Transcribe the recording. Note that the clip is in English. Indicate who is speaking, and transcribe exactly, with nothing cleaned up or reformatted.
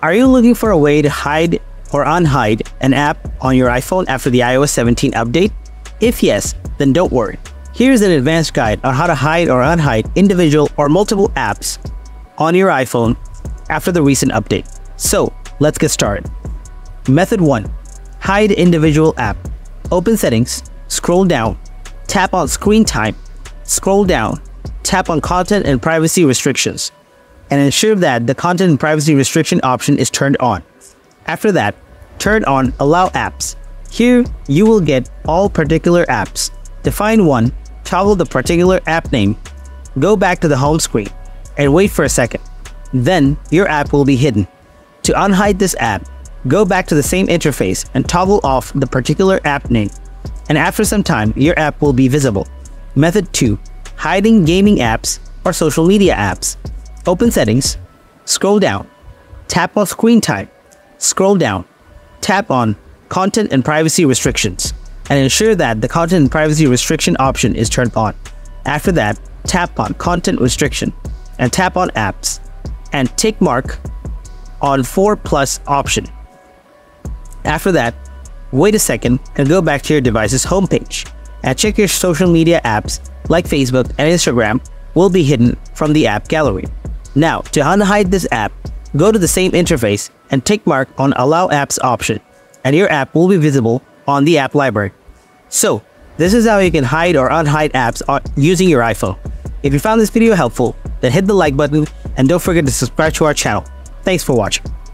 Speaker 1: Are you looking for a way to hide or unhide an app on your iPhone after the i O S seventeen update? If yes, then don't worry. Here's an advanced guide on how to hide or unhide individual or multiple apps on your iPhone after the recent update. So let's get started. Method one. Hide individual app. Open Settings, scroll down, tap on Screen Time, scroll down, tap on Content and Privacy Restrictions, and ensure that the Content and Privacy Restriction option is turned on. After that, turn on Allow Apps. Here, you will get all particular apps. To find one, toggle the particular app name, go back to the home screen, and wait for a second. Then, your app will be hidden. To unhide this app, go back to the same interface and toggle off the particular app name. And after some time, your app will be visible. Method two. Hiding gaming apps or social media apps. Open Settings, scroll down, tap on Screen Time, scroll down, tap on Content and Privacy Restrictions, and ensure that the Content and Privacy Restriction option is turned on. After that, tap on Content Restriction and tap on Apps and tick mark on four plus option. After that, wait a second and go back to your device's homepage and check your social media apps like Facebook and Instagram will be hidden from the app gallery. Now, to unhide this app, go to the same interface and tick mark on Allow Apps option, and your app will be visible on the app library. So, this is how you can hide or unhide apps using your iPhone. If you found this video helpful, then hit the like button and don't forget to subscribe to our channel. Thanks for watching.